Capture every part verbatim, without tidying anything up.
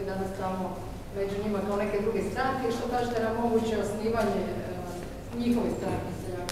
danas tamo među njima kao neke druge stranke, što kažete na moguće osnivanje njihove stranke seljaka?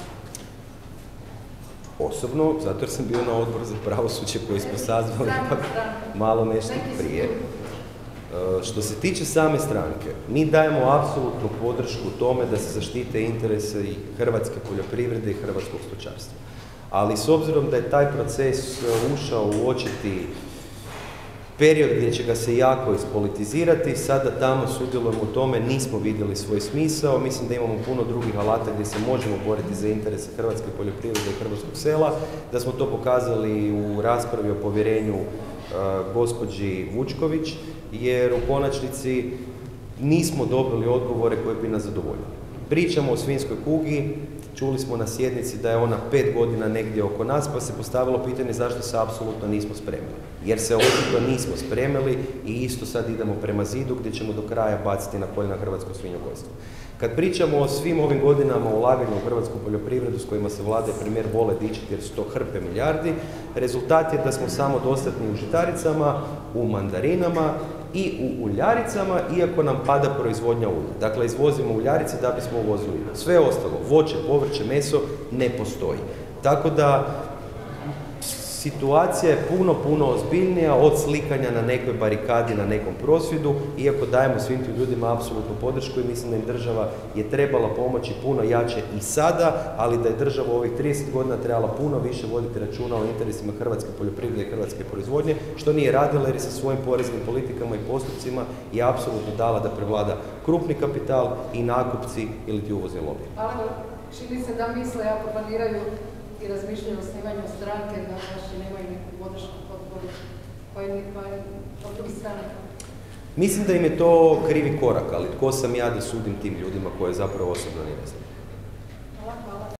Osobno, zato jer sam bio na odboru za pravosuđe koji smo sazvali ipak malo nešto prije. Što se tiče same stranke, mi dajemo apsolutnu podršku tome da se zaštite interese i hrvatske poljoprivrede i hrvatskog stočarstva. Ali s obzirom da je taj proces ušao u očiti period gdje će ga se jako ispolitizirati, sada tamo sudjelujemo u tome, nismo vidjeli svoj smisao, mislim da imamo puno drugih alata gdje se možemo boriti za interese hrvatske poljoprivrede i hrvatskog sela, da smo to pokazali u raspravi o povjerenju uh, gospođi Vučković, jer u konačnici nismo dobili odgovore koje bi nas zadovoljili. Pričamo o svinjskoj kugi, čuli smo na sjednici da je ona pet godina negdje oko nas, pa se postavilo pitanje zašto se apsolutno nismo spremili. Jer se očito nismo spremili i isto sad idemo prema zidu gdje ćemo do kraja baciti na koljena hrvatsko svinjogojstvo. Kad pričamo o svim ovim godinama ulaganja u hrvatsku poljoprivredu s kojima se vlada i premijer vole dičiti jer su to hrpe milijardi, rezultat je da smo samo dostatni u žitaricama, u mandarinama i u uljaricama, iako nam pada proizvodnja ulja. Dakle, izvozimo uljarice da bismo uvozili ulje. Sve ostalo, voće, povrće, meso, ne postoji. Tako da, situacija je puno, puno ozbiljnija od slikanja na nekoj barikadi, na nekom prosvjedu, iako dajemo svim tim ljudima apsolutnu podršku i mislim da im država je trebala pomoći puno jače i sada, ali da je država u ovih trideset godina trebala puno više voditi računa o interesima hrvatske poljoprivrede i hrvatske proizvodnje, što nije radila jer je sa svojim poreznim politikama i postupcima je apsolutno dala da prevlada krupni kapital i nakupci ili ti uvozni lobby. Ali čini se da misle, ako planiraju i razmišljaju o osnivanju stranke, da znači nemaju neku podršku potporu od drugih stranaka. Mislim da im je to krivi korak, ali tko sam ja da sudim tim ljudima koje zapravo osobno ne znam. Hvala, hvala.